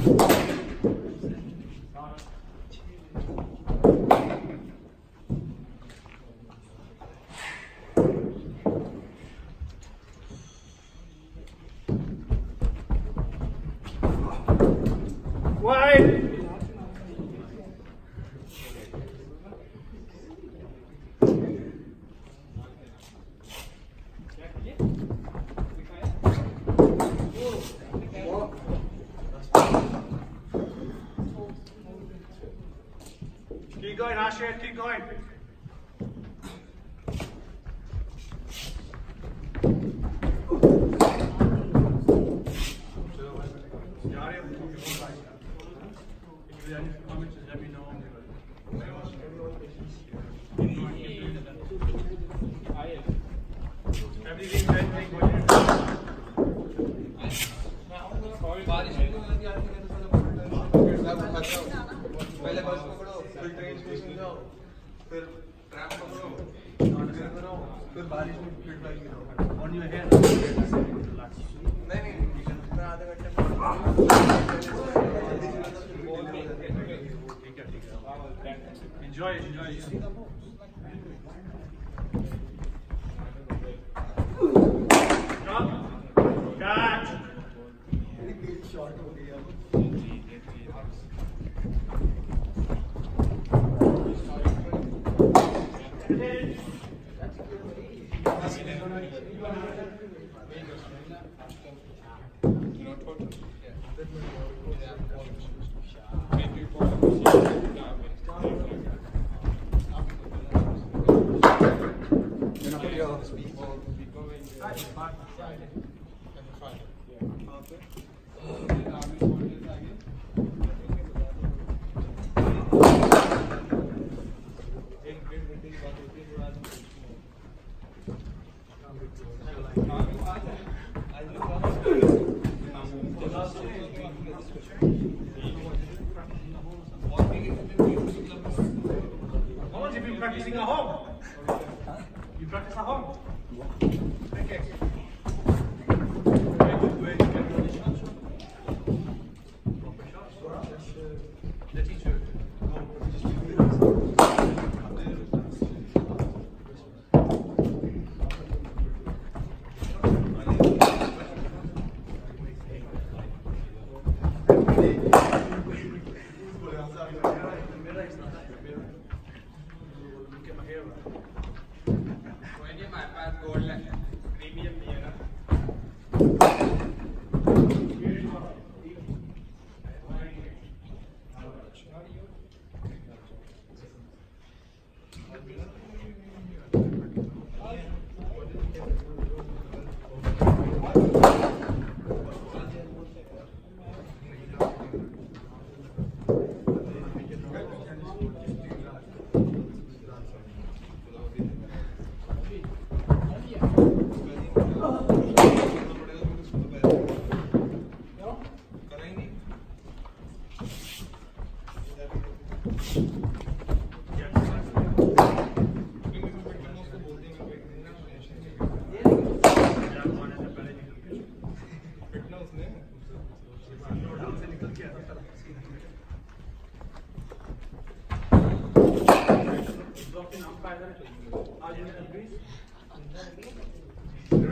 Keep going, Asher, keep going. पहले बस पकड़ो, फिर ट्रेन स्टेशन जाओ, फिर ट्रैम पकड़ो, ट्रेन बनाओ, फिर बारिश में फिर फ्लाइट गिराओ। On your head. नहीं, मैं आधे घंटे में। Enjoy. Catch. शॉर्ट हो गया। You've been practicing at home? You practice at home? Okay. Very good. Where you get all the shots from? Proper shots? The teacher. As you increase,